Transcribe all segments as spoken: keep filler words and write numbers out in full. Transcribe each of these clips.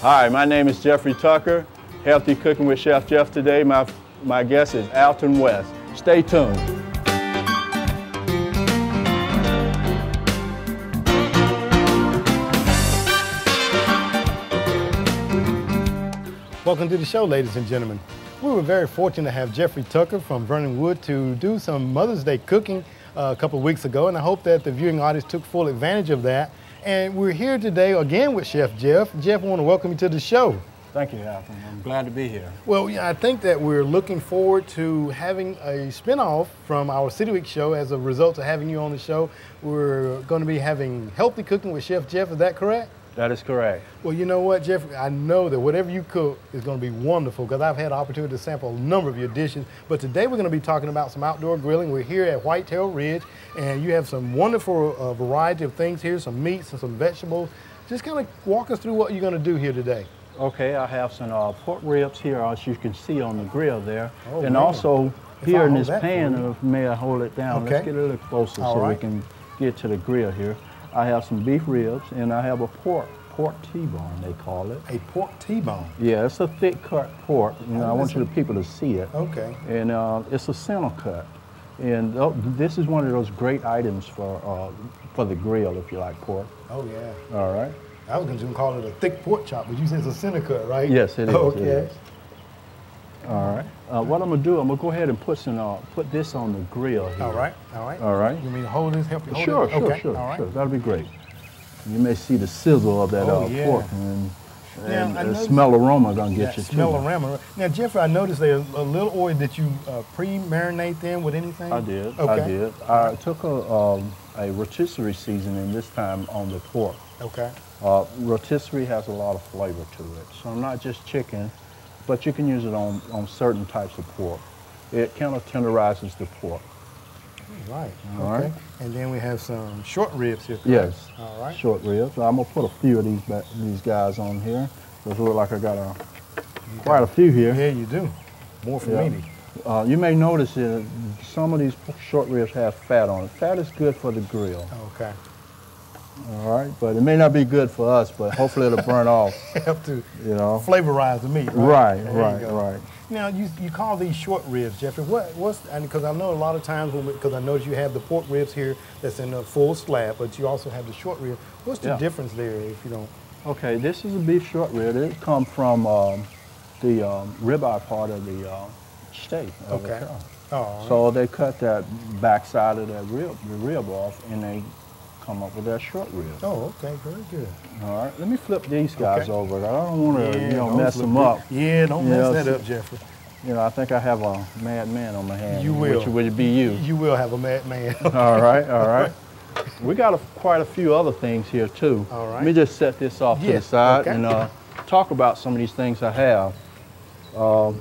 Hi, my name is Jeffrey Tucker, Healthy Cooking with Chef Jeff today. My, my guest is Alton West. Stay tuned. Welcome to the show, ladies and gentlemen. We were very fortunate to have Jeffrey Tucker from Vernon Wood to do some Mother's Day cooking uh, a couple of weeks ago, and I hope that the viewing audience took full advantage of that. And we're here today again with Chef Jeff. Jeff, I want to welcome you to the show. Thank you, Alton. I'm glad to be here. Well, yeah, I think that we're looking forward to having a spinoff from our City Week show as a result of having you on the show. We're going to be having Healthy Cooking with Chef Jeff, is that correct? That is correct. Well, you know what, Jeff? I know that whatever you cook is going to be wonderful because I've had the opportunity to sample a number of your dishes. But today we're going to be talking about some outdoor grilling. We're here at Whitetail Ridge, and you have some wonderful uh, variety of things here, some meats and some vegetables. Just kind of walk us through what you're going to do here today. Okay, I have some uh, pork ribs here, as you can see on the grill there. Oh, and man. also If here I in hold this that pan, for you. uh, may I hold it down? Okay. Let's get a little closer All so right. we can get to the grill here. I have some beef ribs, and I have a pork. Pork T-bone, they call it. A pork T-bone. Yeah, it's a thick cut pork. You know, I want you listen. the people to see it. Okay. And uh, it's a center cut. And uh, this is one of those great items for uh, for the grill if you like pork. Oh, yeah. All right. I was going to call it a thick pork chop, but you said it's a center cut, right? Yes, it is. Okay. It is. All right. Uh, what I'm gonna do, I'm gonna go ahead and put some, uh, put this on the grill here. All right. All right. All right. You mean hold this? Help you hold Sure, it? sure, Okay. sure, All right. sure. That'll be great. You may see the sizzle of that Oh, uh, yeah. pork, and, Now, and I the noticed- smell aroma gonna get That you smell too. aroma. Now, Jeffrey, I noticed there's a little oil that you uh, pre-marinate them with anything. I did. Okay. I did. I took a um, a rotisserie seasoning this time on the pork. Okay. Uh, rotisserie has a lot of flavor to it, so not just chicken, but you can use it on on certain types of pork. It kind of tenderizes the pork. Right. All okay. right. And then we have some short ribs here. correct? Yes. All right. Short ribs. I'm gonna put a few of these ba- these guys on here. Does look like I got a quite a few here. Yeah, you do. More for Yeah. me. Uh, you may notice that some of these short ribs have fat on it. Fat is good for the grill. Okay. All right, but it may not be good for us, but hopefully it'll burn off. Have to You know. flavorize the meat. Right, Right. There you right, go. right. Now you you call these short ribs, Jeffrey. What what's and because I know a lot of times when because I notice you have the pork ribs here that's in a full slab, but you also have the short rib. What's the Yeah. difference there if you don't? Okay, this is a beef short rib. It comes from um, the um, ribeye part of the uh, steak. Of Okay. The cow. Oh. all right. So they cut that backside of that rib, the rib off, and they come up with that short rib. Oh, okay, very good. All right, let me flip these guys Okay. over. I don't want to, you know, those mess look them good. up. Yeah, don't You mess know, that so- up, Jeffrey. You know, I think I have a mad man on my hand. You will. Which would be you. You will have a mad man. All right, all right. We got a, quite a few other things here too. All right. Let me just set this off to the Yes, side okay. and uh, talk about some of these things I have. Um,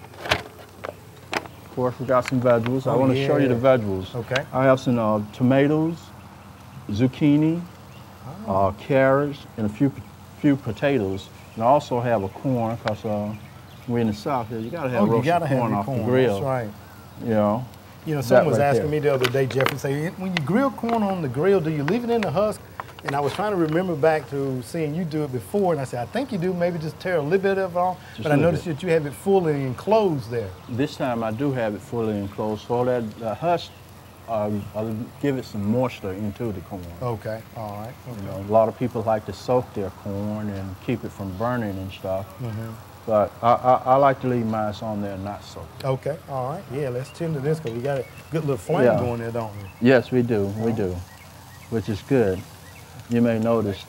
of course, we got some vegetables. I Oh, want to show you yeah. the vegetables. Okay. I have some uh, tomatoes, zucchini, Oh. uh, carrots, and a few few potatoes. And I also have a corn because uh, we're in the South here. You got to have Oh, you roasted gotta have corn your off corn. the grill. That's right. You know. You know, someone was right asking there. me the other day, Jeffrey, say, when you grill corn on the grill, do you leave it in the husk? And I was trying to remember back to seeing you do it before, and I said, I think you do. Maybe just tear a little bit of it off. Just But I a little noticed bit. that you have it fully enclosed there. This time I do have it fully enclosed, so that uh, husk, uh, I'll give it some moisture into the corn. Okay. All right. You Okay. know, a lot of people like to soak their corn and keep it from burning and stuff. Mm-hmm. But I, I, I like to leave mine on there not soaked. Okay. All right. Yeah, let's tend to this because we got a good little flame Yeah. going there, don't we? Yes, we do, we do, which is good. You may notice.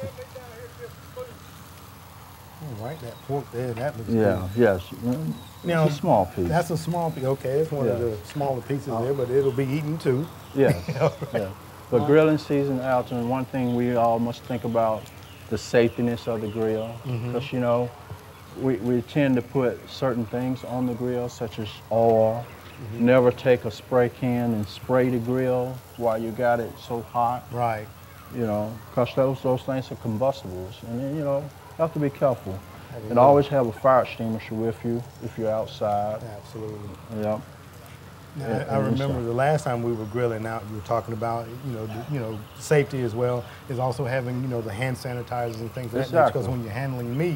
All right. That pork there, that looks Yeah, good. yes. Mm, Now, it's a small piece. That's a small piece. Okay, it's one of Yeah. the smaller pieces Uh, there, but it'll be eaten too. Yes, All right. yeah. But grilling season, Alton, one thing we all must think about the safetiness of the grill. Mm-hmm. Because, you know, we, we tend to put certain things on the grill, such as oil. Mm-hmm. Never take a spray can and spray the grill while you got it so hot, Right. you know, because those, those things are combustibles. And then, you know, you have to be careful. Have And a- always have a fire extinguisher with you if you're outside. Absolutely. Yeah. Now, Yeah, I, I and remember so- the last time we were grilling out, you were talking about, you know, the, you know, safety as well is also having, you know, the hand sanitizers and things like that. Exactly. Because when you're handling meat,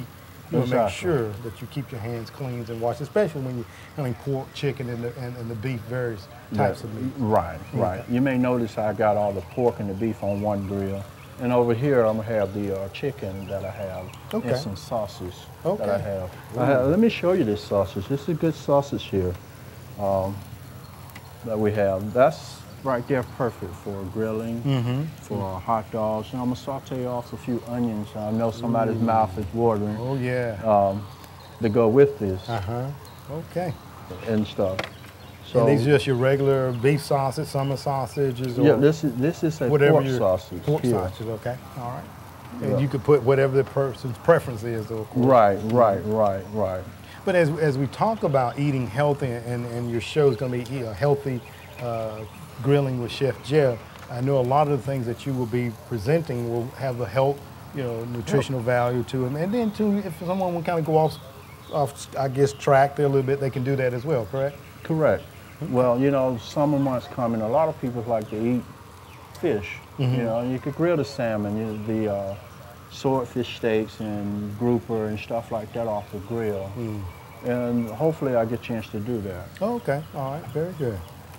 You want to make Exactly. sure that you keep your hands clean and washed, especially when you're handling pork, chicken, and the, and, and the beef, various types Yeah, of meat. Right, right. You may notice I got all the pork and the beef on one grill. And over here, I'm gonna have the uh, chicken that I have Okay. and some sausage that Okay. I have. I have. Let me show you this sausage. This is a good sausage here um, that we have. That's right there perfect for grilling, Mm-hmm. for uh, hot dogs. And I'm gonna saute off a few onions. I know somebody's mouth is watering Oh, yeah. um, to go with this Uh-huh. Okay. and stuff. So and these are just your regular beef sausage, summer sausages, or yeah, this is this is a whatever pork your sausage. pork here. sausages, okay. All right. And Yeah. you could put whatever the person's preference is, though, of course. Right, right, right, right. But as, as we talk about eating healthy, and, and your show is going to be a healthy uh, grilling with Chef Jeff, I know a lot of the things that you will be presenting will have a health, you know, nutritional value to them. And then, too, if someone will kind of go off, off, I guess, track there a little bit, they can do that as well, correct? Correct. Well, you know, summer months coming, a lot of people like to eat fish. Mm-hmm. You know, you could grill the salmon, you, the uh, swordfish steaks and grouper and stuff like that off the grill. Mm. And hopefully I get a chance to do that. Oh, okay. All right. Very good.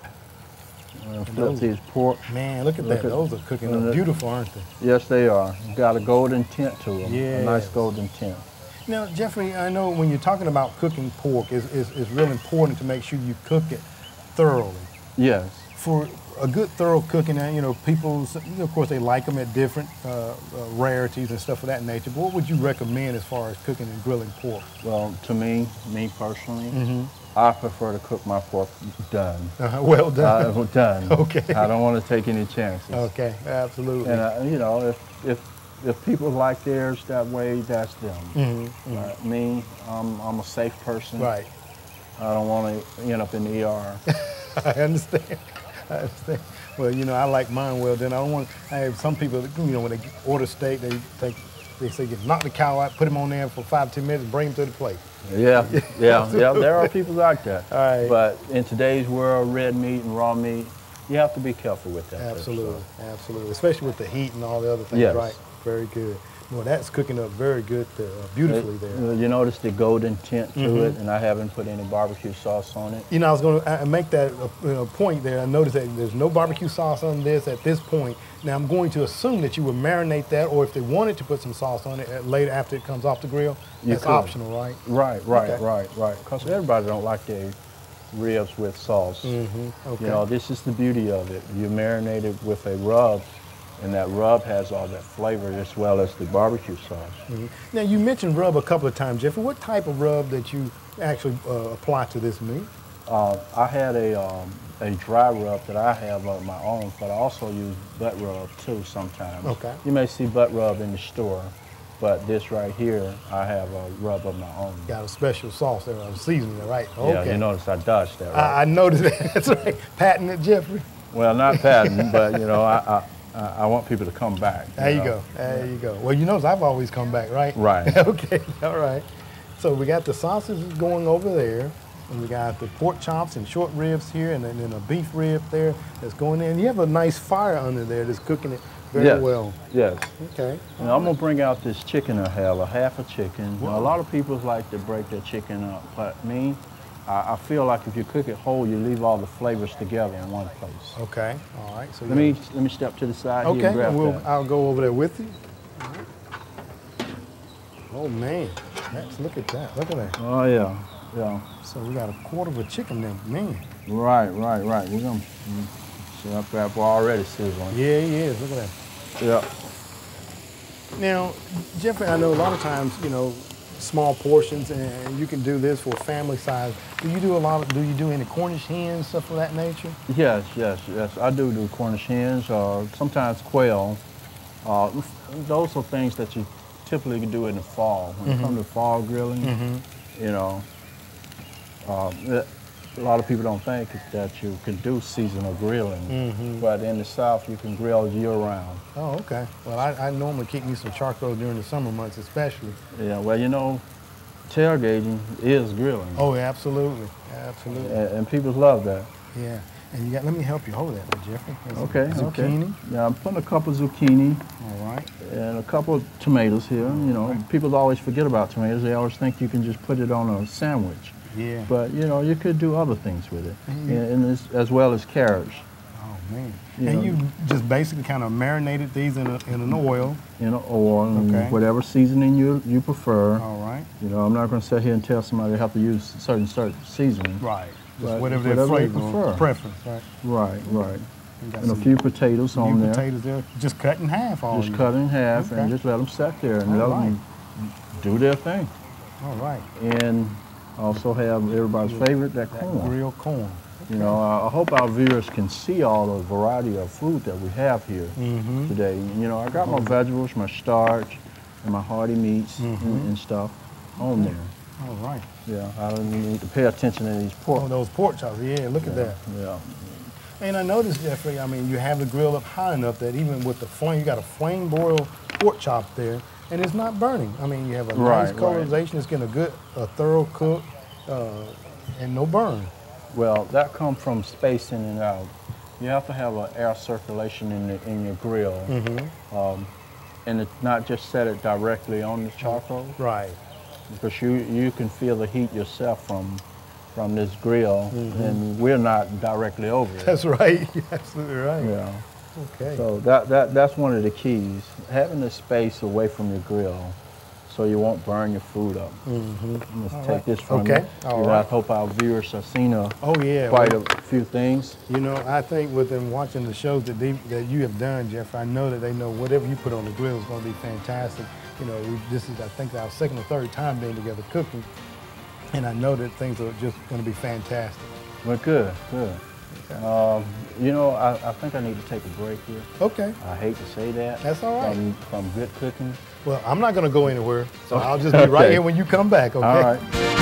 Uh, flip those- these pork. Man, look at Look that. at- Those are cooking and up the- beautiful, aren't they? Yes, they are. Got a golden tint to them. A nice Yes. golden tint. Now, Jeffrey, I know when you're talking about cooking pork, it's, it's, it's real important to make sure you cook it thoroughly. Yes. For a good thorough cooking, uh, you know, people, you know, of course, they like them at different uh, uh, rarities and stuff of that nature. But what would you recommend as far as cooking and grilling pork? Well, to me, me personally, Mm-hmm. I prefer to cook my pork done. Uh, well done. Uh, done. Okay. I don't want to take any chances. Okay, absolutely. And uh, you know, if if if people like theirs that way, that's them. Mhm, Uh, me, I'm I'm a safe person. Right. I don't want to end up in the E R. I understand. I understand. Well, you know, I like mine well done. I don't want. I have some people, you know, when they order steak, they take, they say, "Get knock the cow out, put him on there for five, ten minutes, and bring him to the plate." Yeah, yeah, yeah. There are people like that. All right. But in today's world, red meat and raw meat, you have to be careful with that. type of Absolutely, stuff. absolutely. Especially with the heat and all the other things. Yes. Right. Very good. Well, that's cooking up very good, uh, beautifully It- there. You notice the golden tint to Mhm. it, and I haven't put any barbecue sauce on it. You know, I was going to make that a, you know, point there. I noticed that there's no barbecue sauce on this at this point. Now, I'm going to assume that you would marinate that, or if they wanted to put some sauce on it uh, later after it comes off the grill, You that's could. optional, right? Right, right, Okay. right, right. Because everybody don't like their ribs with sauce. Mm-hmm. Okay. You know, this is the beauty of it. You marinate it with a rub, and that rub has all that flavor as well as the barbecue sauce. Mhm. Now, you mentioned rub a couple of times, Jeffrey. What type of rub that you actually uh, apply to this meat? Uh, I had a um, a dry rub that I have of my own, but I also use butt rub too sometimes. Okay. You may see butt rub in the store, but this right here, I have a rub of my own. Got a special sauce there, a seasoning, right? Yeah, Okay. you notice I dodged that, right? I, I noticed that. That's right. Patented Jeffrey. Well, not patent, but you know, I, I I I want people to come back. There you know? go. There you go. Well, you notice I've always come back, right? Right. Okay. All right. So we got the sausages going over there, and we got the pork chops and short ribs here, and then, then a beef rib there that's going in. You have a nice fire under there that's cooking it very Yes. well. Yes. Okay. Now I'm gonna bring out this chicken I have, a half a chicken. Now, a lot of people like to break their chicken up, but me, I, I feel like if you cook it whole, you leave all the flavors together in one place. Okay. All right. So Let you- me let me step to the side Okay. here and grab and we'll, that. I'll go over there with you. Oh man, that's, look at that. Look at that. Oh yeah, yeah. So we got a quarter of a chicken there, man. Right, right, right. We're gonna mm, see up that we're already sizzling. Yeah, he is. Look at that. Yeah. Now, Jeffrey, I know a lot of times, you know, small portions, and you can do this for family size. Do you do a lot of, do you do any Cornish hens, stuff of that nature? Yes, yes, yes. I do do Cornish hens, or sometimes quail. Uh, those are things that you typically do in the fall. When it comes to fall grilling, you know, uh, it- a lot of people don't think that you can do seasonal grilling, but in the South you can grill year round. Oh, okay. Well, I, I normally keep me some charcoal during the summer months, especially. Yeah, well, you know, tailgating is grilling, Oh, absolutely, absolutely. and, and people love that. Yeah. And you got, let me help you hold that, there, Jeffrey. There's Okay, zucchini. okay. Yeah, I'm putting a couple zucchini All right. and a couple of tomatoes here. You know, Right. people always forget about tomatoes. They always think you can just put it on a sandwich. Yeah. But, you know, you could do other things with it, Mhm. and, and as, as well as carrots. Oh, man. You and know. you just basically kind of marinated these in, a, in an oil. You know, or Okay. whatever seasoning you, you prefer. All right. You know, I'm not going to sit here and tell somebody they have to use certain certain seasoning. Right. Just But whatever their whatever they flavor or prefer. preference, right? Right, right. You got And a some few potatoes new on there. potatoes there. Just cut in half all Just you. cut in half Okay. and just let them sit there and All let right. them do their thing. All right. And also have everybody's favorite, that That corn. grilled corn. You know, I I hope our viewers can see all the variety of food that we have here Mm-hmm. today. You know, I got my vegetables, my starch, and my hearty meats Mhm. and, and stuff on there. All right. Yeah, I don't need to pay attention to these pork. Oh, those pork chops. Yeah, look at that. Yeah. And I noticed, Jeffrey, I mean, you have the grill up high enough that even with the flame, you got a flame broiled pork chop there, and it's not burning. I mean, you have a Right, nice right. colorization. It's getting a good, a thorough cook, uh, and no burn. Well, that comes from spacing it out. You have to have an air circulation in the, in your grill, Mm-hmm. um, and it's not just set it directly on the charcoal, Right. because you you can feel the heat yourself from from this grill, Mhm. and we're not directly over it. That's right. You're absolutely right. Yeah. Okay. So that that that's one of the keys, having the space away from your grill, so you won't burn your food up. Mm-hmm. Let's All take right. this from Okay. you. All You know, right. I hope our viewers have seen a, Oh yeah. quite well, a few things. You know, I think with them watching the shows that they, that you have done, Jeff, I know that they know whatever you put on the grill is going to be fantastic. You know, we, this is I think our second or third time being together cooking, and I know that things are just going to be fantastic. Well, good, good. Um, you know, I, I think I need to take a break here. Okay. I hate to say that. That's all right. From, from good cooking. Well, I'm not going to go anywhere, so I'll just be right Okay. here when you come back. Okay. All right.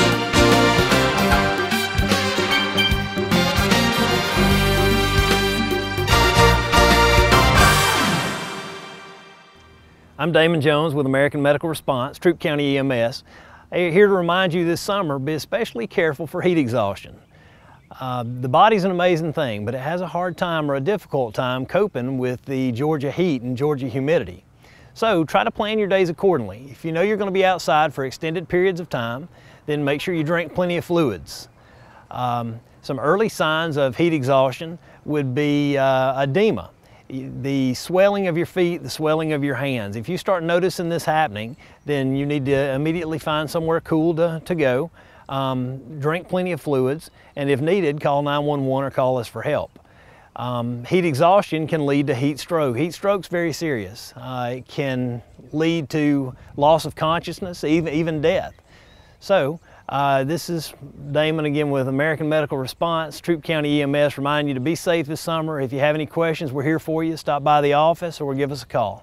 I'm Damon Jones with American Medical Response, Troup County E M S. I'm here to remind you this summer, be especially careful for heat exhaustion. Uh, the body's an amazing thing, but it has a hard time or a difficult time coping with the Georgia heat and Georgia humidity. So try to plan your days accordingly. If you know you're going to be outside for extended periods of time, then make sure you drink plenty of fluids. Um, some early signs of heat exhaustion would be uh, edema. The swelling of your feet, the swelling of your hands. If you start noticing this happening, then you need to immediately find somewhere cool to, to go. Um, drink plenty of fluids, and if needed, call nine one one or call us for help. Um, heat exhaustion can lead to heat stroke. Heat stroke's very serious. Uh, it can lead to loss of consciousness, even, even death. So, Uh, this is Damon again with American Medical Response, Troup County E M S, reminding you to be safe this summer. If you have any questions, we're here for you. Stop by the office or give us a call.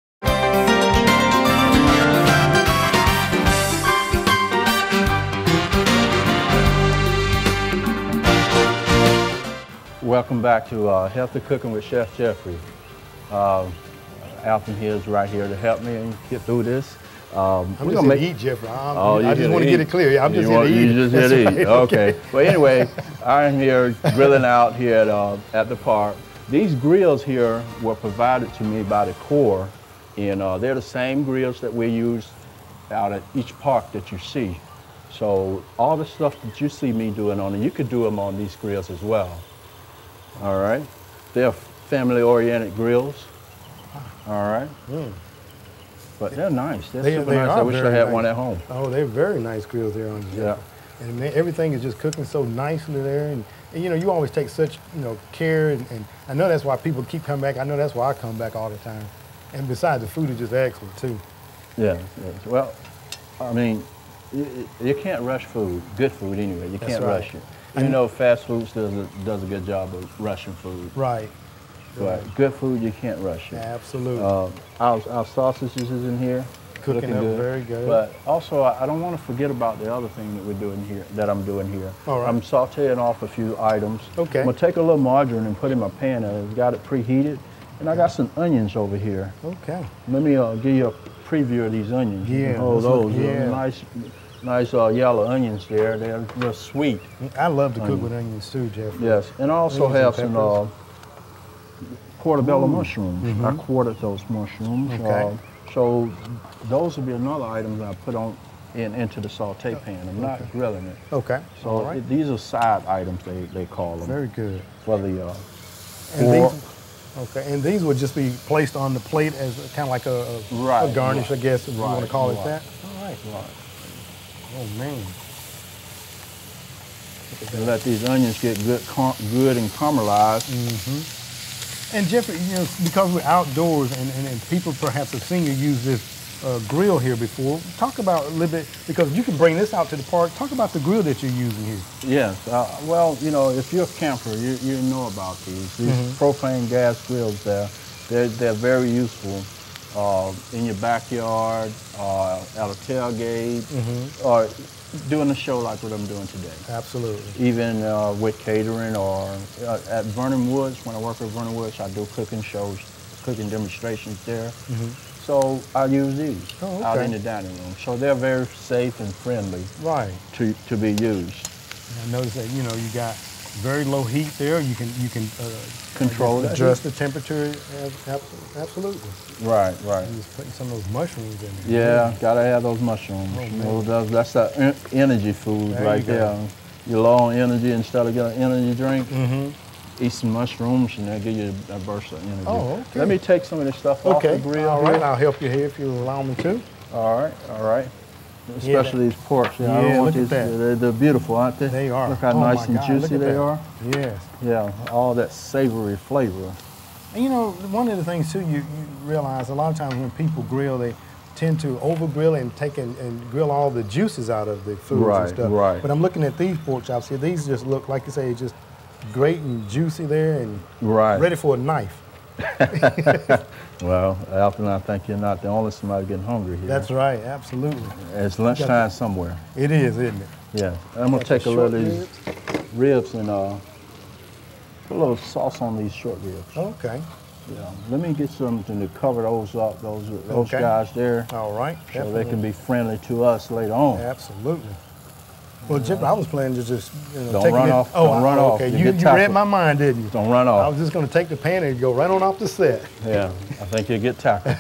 Welcome back to uh, Healthy Cooking with Chef Jeffrey. Uh, Alton here is right here to help me and get through this. Um, I'm we're just gonna here to make- eat, Jeffrey. I'm, Oh, I you just here want to eat. get it clear. I'm You just here want- to eat. You just here That's to eat. right. Okay. Well, anyway, I'm here grilling out here at, uh, at the park. These grills here were provided to me by the Corps, and uh, they're the same grills that we use out at each park that you see. So all the stuff that you see me doing on it, you could do them on these grills as well. All right. They're family-oriented grills. All right. Mm. But they're nice. They're They- super they nice. I are wish I very had nice. one at home. Oh, they're very nice grills there on the Yeah. And man, everything is just cooking so nicely there. And, and you know, you always take such, you know, care. And, and I know that's why people keep coming back. I know that's why I come back all the time. And besides, the food is just excellent, too. Yeah, yes. Well, I mean, you, you can't rush food, good food anyway. You That's can't right. rush it. You know, fast foods does a, does a good job of rushing food. Right. But good food, you can't rush it. Absolutely. Uh, our, our sausages is in here. Cooking looking up very good. But also, I, I don't want to forget about the other thing that we're doing here, that I'm doing here. All right. I'm sauteing off a few items. Okay. I'm going to take a little margarine and put in my pan, and it's got it preheated. And I got some onions over here. Okay. Let me uh, give you a preview of these onions. You Yeah, can hold let's look- those. They're yeah. nice, nice uh, yellow onions there. They're real sweet. I love to cook Onion. with onions too, Jeffrey. Yes, and I also Onions and have some uh, portobello mushrooms. Mhm. I quartered those mushrooms. Okay. Uh, so those would be another item that I put on in, into the saute pan. I'm not grilling it. Okay. So All right. it- these are side items, they, they call them, Very good. for the uh, And pork. these, okay, and these would just be placed on the plate as kind of like a, a, Right, a garnish, right, I guess, if you want to right, call it right. that. All right. Right. Oh man. And let these onions get good, car- good and caramelized. Mm-hmm. And Jeffrey, you know, because we're outdoors and, and, and people perhaps have seen you use this uh, grill here before, talk about a little bit, because you can bring this out to the park. Talk about the grill that you're using here. Yes. Uh, well, you know, if you're a camper, you, you know about these. These Mhm. propane gas grills, they're, they're, they're very useful uh, in your backyard, uh, at a tailgate, Mhm. or doing a show like what I'm doing today. Absolutely. Even uh, with catering, or uh, at Vernon Woods, when I work at Vernon Woods, I do cooking shows, cooking demonstrations there. Mhm. So I use these Oh, out okay. in the dining room. So they're very safe and friendly Right. to, to be used. And I noticed that, you know, you got very low heat there. You can you can uh, Control I guess, that adjust the temperature. as- ab- Absolutely. Right, right. And just putting some of those mushrooms in there. Yeah, gotta have those mushrooms. Oh, You man. know, that's, that's that en- energy food There right you go. there. You're low on energy, instead of getting an energy drink, Mm-hmm. eat some mushrooms and they'll give you a burst of energy. Oh, okay. Let me take some of this stuff off Okay. the grill. All right. here. I'll help you here if you allow me to. All right, all right. Yeah, Especially these porks. Yeah, I Yeah, don't want look at these. that. They're, they're beautiful, aren't they? They are. Look how Oh, nice my and God, look juicy at they that. are. Yes. Yeah, all that savory flavor. And you know, one of the things too, you, you realize a lot of times when people grill, they tend to over grill and take and, and grill all the juices out of the foods Right, and stuff. right. But I'm looking at these pork chops here. These just look, like you say, just great and juicy there and Right. ready for a knife. Well, Alton, I think you're not the only somebody getting hungry here. That's right, absolutely. It's lunchtime somewhere. It is, isn't it? Yeah. I'm gonna Got take a the little of short these ribs and uh, put a little sauce on these short ribs. Okay. Yeah. Let me get something to cover those up, those those Okay. guys there, All right. so they can Definitely. be friendly to us later on. Absolutely. Well, Jim, I was planning to just you know, Don't take run it in- off- Oh, don't I- run off. okay. You You, get you read tackled. my mind, didn't you? Don't run I off. was just going to take the pan and go right on off the set. Yeah, I think you'll get tackled.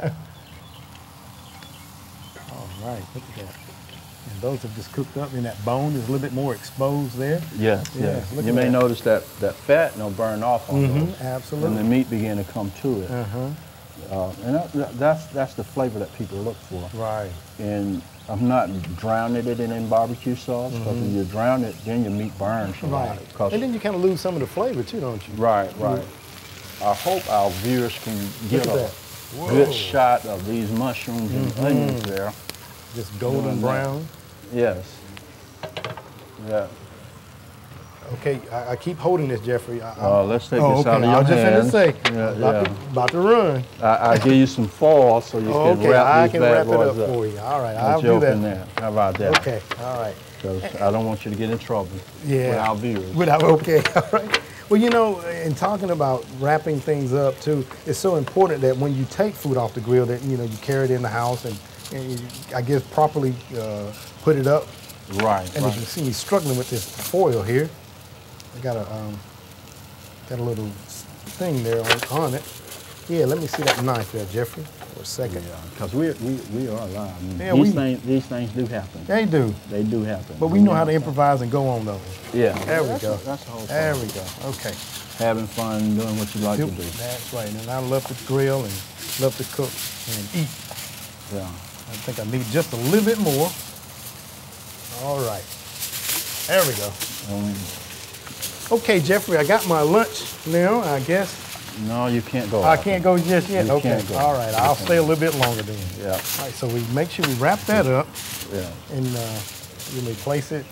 All right, look at that. And those have just cooked up, and that bone is a little bit more exposed there. Yes, Yeah, yes. look You at may that. notice that that fat will burn off on Mm-hmm, those, and the absolutely. meat begin to come to it. Uh-huh. Uh, and that, that- that's that's the flavor that people look for. Right. And I'm not drowning it in, in barbecue sauce, because if you drown it, then your meat burns a lot. Right. 'Cause- And then you kind of lose some of the flavor too, don't you? right, right. I hope our viewers can get at a that. good Whoa. shot of these mushrooms and Mhm. onions there. Just golden Doing that. brown. Yes. Yeah. Okay, I, I keep holding this, Jeffrey. I, Uh, let's take oh, this okay. out of I your was just hands. going to say, Yeah, about, yeah. To, about to run. I, I'll give you some foil so you Oh, can okay, wrap I these can bad wrap it up boys for you. All right, Let I'll you do open that. that. How about that? Okay, all right. Because I don't want you to get in trouble Yeah. with our viewers. Without, okay, all right. Well, you know, in talking about wrapping things up too, it's so important that when you take food off the grill, that you know you carry it in the house and, and you, I guess properly uh, put it up. Right, And right. as you see me struggling with this foil here, I got a um, got a little thing there on, on it. Yeah, let me see that knife there, Jeffrey, for a second. Because we, we, we are alive. I mean, Yeah, these, we- things, these things do happen. They do, They do happen. but we know how to improvise and go on those. Yeah. There we That's go. a- that's the whole There point. we go. Okay. Having fun, doing what you like Yep, to do. that's right. And I love to grill and love to cook and eat. Yeah. I think I need just a little bit more. All right. There we go. Um, Okay, Jeffrey, I got my lunch now, I guess. no, you can't go. I out. can't go just yet? You Okay. can't go. All right, You I'll can't. stay a little bit longer then. Yeah, All right, so we make sure we wrap that up yeah. and uh, you may place it.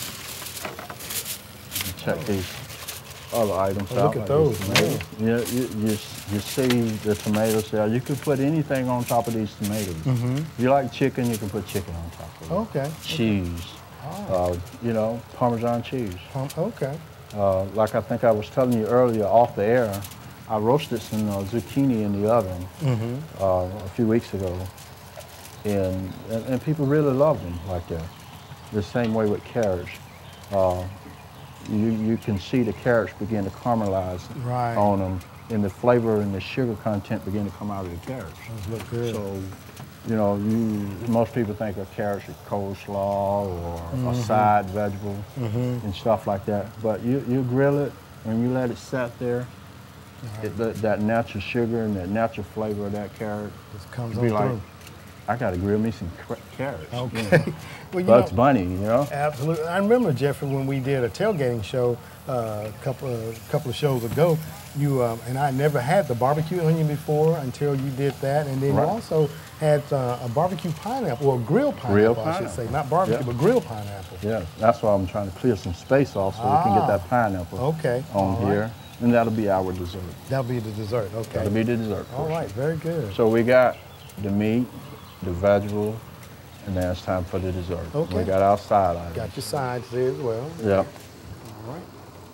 Check these other items Oh, out. look at like those, these tomatoes. Yeah, you, you, you see the tomatoes there. You could put anything on top of these tomatoes. Mm-hmm. If you like chicken, you can put chicken on top of it. Okay. Cheese, uh, you know, Parmesan cheese. Um, okay. Uh, like I think I was telling you earlier off the air, I roasted some uh, zucchini in the oven Mm-hmm. uh, a few weeks ago. and, and, and people really love them like that. The same way with carrots. Uh, you, you can see the carrots begin to caramelize right. on them, and the flavor and the sugar content begin to come out of the carrots. Those look good. So, you know, you, most people think of carrots as coleslaw or mm-hmm. a side vegetable mm-hmm. and stuff like that. But you, you grill it and you let it sit there. Right. It, that, that natural sugar and that natural flavor of that carrot. Just comes be on like, through. I got to grill me some carrots. Okay. You know? Well, you Bugs know, Bunny, you know? absolutely. I remember, Jeffrey, when we did a tailgating show uh, a couple of, couple of shows ago, you um, and I never had the barbecue onion before until you did that, and then right. you also had uh, a barbecue pineapple, or grilled pineapple, Grilled I pineapple. should say, not barbecue, yeah. but grilled pineapple. Yeah, that's why I'm trying to clear some space off so ah, we can get that pineapple okay. on All here, right. and that'll be our dessert. That'll be the dessert. Okay. That'll be the dessert. All portion. right. Very good. So we got the meat, the vegetable, and now it's time for the dessert. Okay. We got our side items. Got your sides there as well. Yep. All right.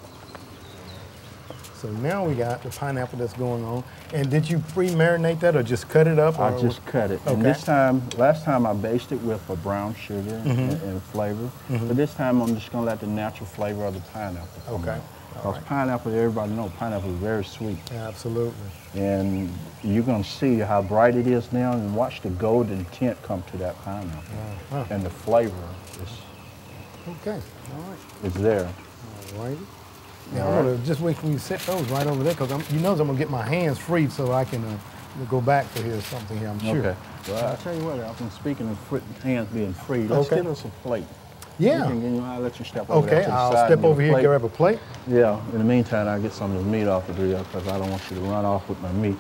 So now we got the pineapple that's going on. And did you pre-marinate that or just cut it up? I or just cut it. Okay. And this time, last time I basted with a brown sugar mm-hmm. and, and flavor. Mm-hmm. But this time I'm just gonna let the natural flavor of the pineapple come Okay. out. All Because right. pineapple, everybody knows pineapple is very sweet. Absolutely. And you're gonna see how bright it is now, and watch the golden tint come to that pineapple. Uh-huh. And the flavor is, Okay. All right. is there. All right. Now All I'm right. gonna just wait till you set those right over there, because you know I'm gonna get my hands free so I can uh, go back to here something here. I'm sure. Okay. Well, I tell you what, I've been speaking of foot, hands being free. Let's Okay. get us a plate. Yeah. You can, you know, I'll let you step over there Okay. to the I'll side step and get over a here and plate. grab a plate. Yeah. In the meantime, I'll get some of the meat off the grill because I don't want you to run off with my meat.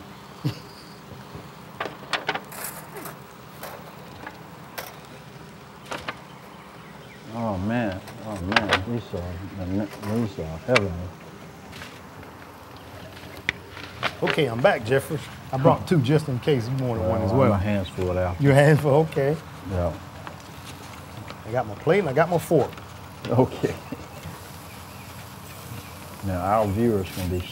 Oh man, oh man, these are, these are heavenly. Okay, I'm back, Jeffrey. I brought two just in case you wanted one as Uh, well. My hands full out. Your hands full. Okay. Yeah. I got my plate and I got my fork. Okay. Now our viewers can be,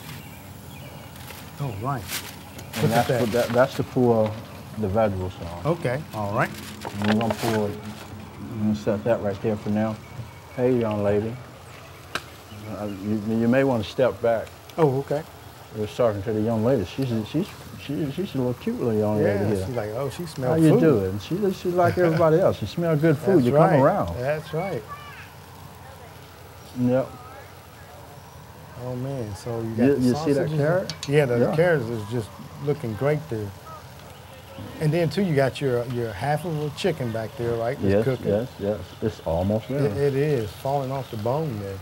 Oh, right. and Look at that's what that. that, that's to pour the vegetables on. Okay. All right. And we're gonna pour, I'm gonna set that right there for now. Hey, young lady, uh, you, you may want to step back. Oh, okay. We're talking to the young lady. She's a, she's she's she's a little cute little young lady Yeah. here. She's like, oh, she How smells you food. doing? She she's like everybody else. You smell good food. That's you right. come around. That's right. Yep. Oh man, so you got You, the you see that sausages. carrot? Yeah, the, the Yeah. carrots is just looking great there. And then too, you got your your half of a chicken back there, right? That's Yes, cooking. yes, yes. It's almost there. It, it is falling off the bone there.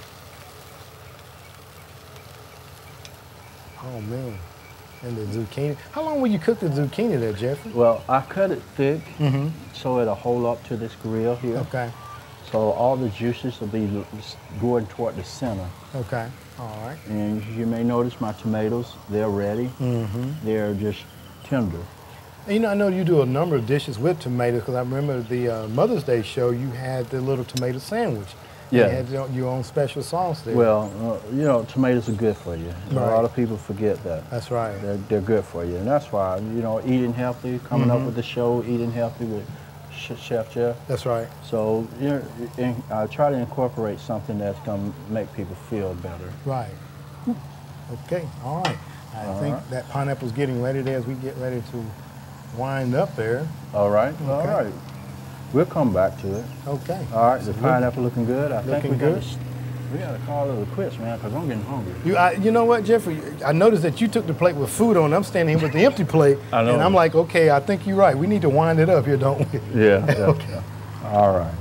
Oh man, and the zucchini. How long will you cook the zucchini there, Jeffrey? Well, I cut it thick Mm-hmm. so it'll hold up to this grill here. Okay. So all the juices will be l- s- going toward the center. Okay. All right. And you may notice my tomatoes, they're ready. Mm-hmm. They're just tender. And, you know, I know you do a number of dishes with tomatoes, because I remember the uh, Mother's Day show, you had the little tomato sandwich. Yeah. You had your, your own special sauce there. Well, uh, you know, tomatoes are good for you. A Right. lot of people forget that. That's right. They're, they're good for you. And that's why, you know, eating healthy, coming up Mhm. with the show, eating healthy with Ch- Chef Jeff. That's right. So you know, in, I try to incorporate something that's going to make people feel better. Right. Okay. All right. I All right. that pineapple's getting ready there as we get ready to wind up there. All right? All Okay. right. We'll come back to it. Okay. All right, the pineapple looking good. I think Looking we good. gotta, we got to call it a quits, man, because I'm getting hungry. You, I, you know what, Jeffrey? I noticed that you took the plate with food on. I'm standing here with the empty plate. I know. And I'm like, okay, I think you're right. We need to wind it up here, don't we? Yeah. yeah, Okay. yeah. All right.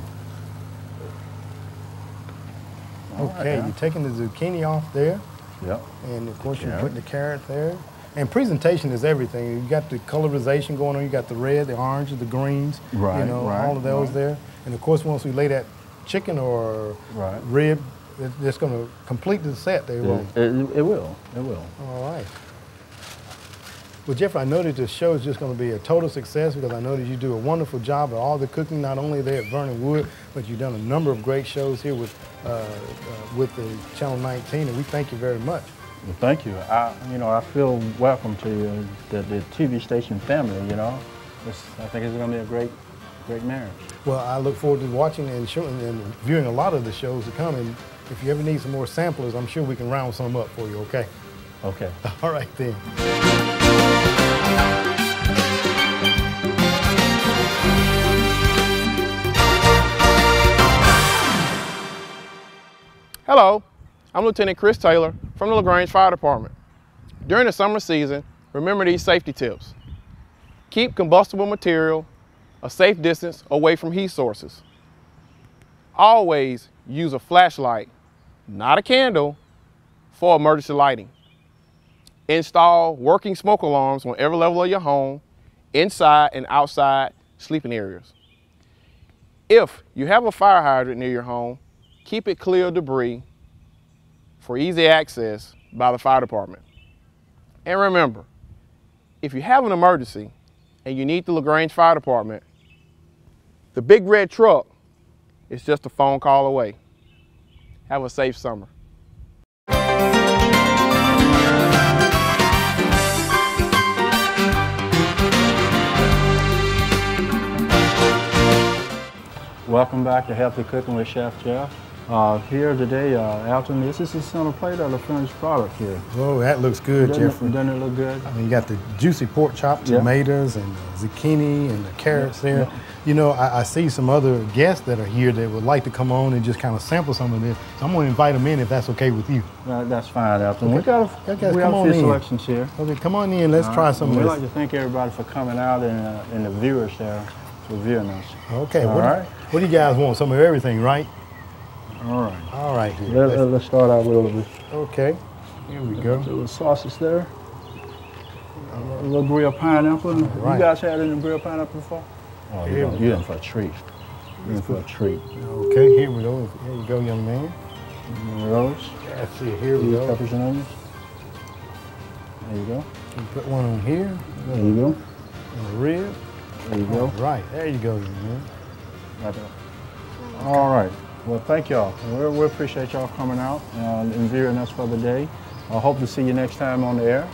All right, Okay, now. you're taking the zucchini off there. Yep. And of course, you're Carrot. putting the carrot there. And presentation is everything. You got the colorization going on. You got the red, the orange, the greens. Right, You know, right, all of those right. there. And of course, once we lay that chicken or Right. rib, it, it's going to complete the set there, It, won't it? it, it will. It will. All right. Well, Jeff, I know that the show is just going to be a total success, because I know that you do a wonderful job of all the cooking, not only there at Vernon Wood, but you've done a number of great shows here with uh, uh, with the Channel nineteen, and we thank you very much. Well, thank you. I, you know, I feel welcome to you, the, the T V station family, you know. It's, I think it's going to be a great, great marriage. Well, I look forward to watching and showing and viewing a lot of the shows to come. And if you ever need some more samplers, I'm sure we can round some up for you, okay? Okay. All right, then. Hello, I'm Lieutenant Chris Taylor from the LaGrange Fire Department. During the summer season, remember these safety tips. Keep combustible material a safe distance away from heat sources. Always use a flashlight, not a candle, for emergency lighting. Install working smoke alarms on every level of your home, inside and outside sleeping areas. If you have a fire hydrant near your home, keep it clear of debris for easy access by the fire department. And remember, if you have an emergency and you need the LaGrange Fire Department, the big red truck is just a phone call away. Have a safe summer. Welcome back to Healthy Cooking with Chef Jeff. Uh, here today, uh, Alton, this is the center plate of the finished product here. Whoa, that looks good, doesn't Jeffrey. It, doesn't it look good? I mean, you got the juicy pork chop, tomatoes, yeah. and the zucchini, and the carrots yeah. there. Yeah. You know, I, I see some other guests that are here that would like to come on and just kind of sample some of this. So I'm going to invite them in if that's okay with you. Uh, that's fine, Alton. Okay. We got a, okay, we have a few selections here. Okay, come on in. Let's All try right. some We'd of this. We'd like to thank everybody for coming out and, uh, and the viewers there for viewing us. Okay. All what, right. do, what do you guys want? Some of everything, right? All right. All right. Here. Let, let's, let's start out with a little bit. Okay. Here we go. A little sausage there. A little grilled pineapple. Right. You guys had any grilled pineapple before? Oh, you're in, you're in for a treat. You're in for a treat. Okay, here we go. Here you go, young man. One of those. That's it. Here we go. Peppers and onions. There you go. You put one on here. There you go. And a rib. There you go. All right. There you go, young man. Right there. All right. Well, thank y'all. We we appreciate y'all coming out uh, and viewing us for the day. I hope to see you next time on the air.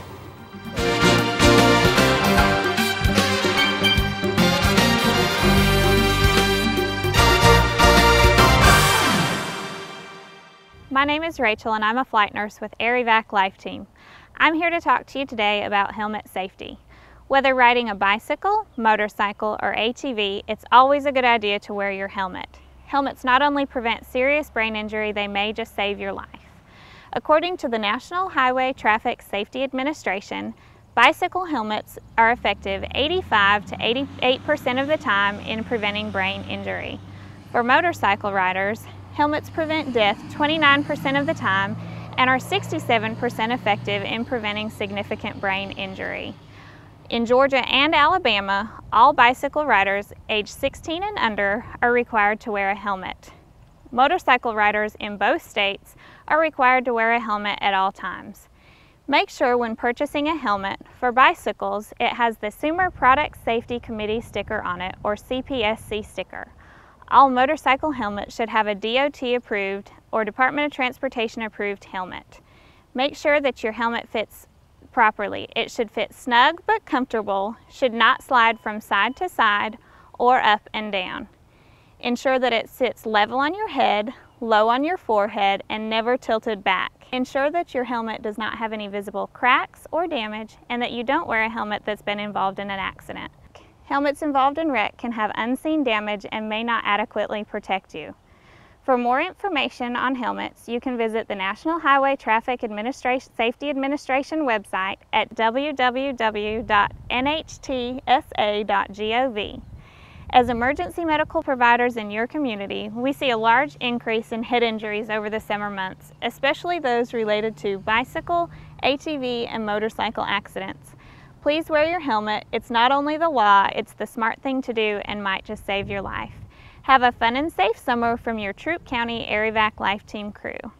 My name is Rachel and I'm a flight nurse with Air Evac Life Team. I'm here to talk to you today about helmet safety. Whether riding a bicycle, motorcycle, or A T V, it's always a good idea to wear your helmet. Helmets not only prevent serious brain injury, they may just save your life. According to the National Highway Traffic Safety Administration, bicycle helmets are effective eighty-five to eighty-eight percent of the time in preventing brain injury. For motorcycle riders, helmets prevent death twenty-nine percent of the time and are sixty-seven percent effective in preventing significant brain injury. In Georgia and Alabama, all bicycle riders age sixteen and under are required to wear a helmet. Motorcycle riders in both states are required to wear a helmet at all times. Make sure when purchasing a helmet for bicycles, it has the Consumer Product Safety Committee sticker on it, or C P S C sticker. All motorcycle helmets should have a D O T approved or Department of Transportation approved helmet. Make sure that your helmet fits properly. It should fit snug but comfortable, should not slide from side to side or up and down. Ensure that it sits level on your head, low on your forehead, and never tilted back. Ensure that your helmet does not have any visible cracks or damage, and that you don't wear a helmet that's been involved in an accident. Helmets involved in wreck can have unseen damage and may not adequately protect you. For more information on helmets, you can visit the National Highway Traffic Administration Safety Administration website at w w w dot n h t s a dot gov. As emergency medical providers in your community, we see a large increase in head injuries over the summer months, especially those related to bicycle, A T V, and motorcycle accidents. Please wear your helmet. It's not only the law, it's the smart thing to do and might just save your life. Have a fun and safe summer from your Troup County Air Evac Life Team crew.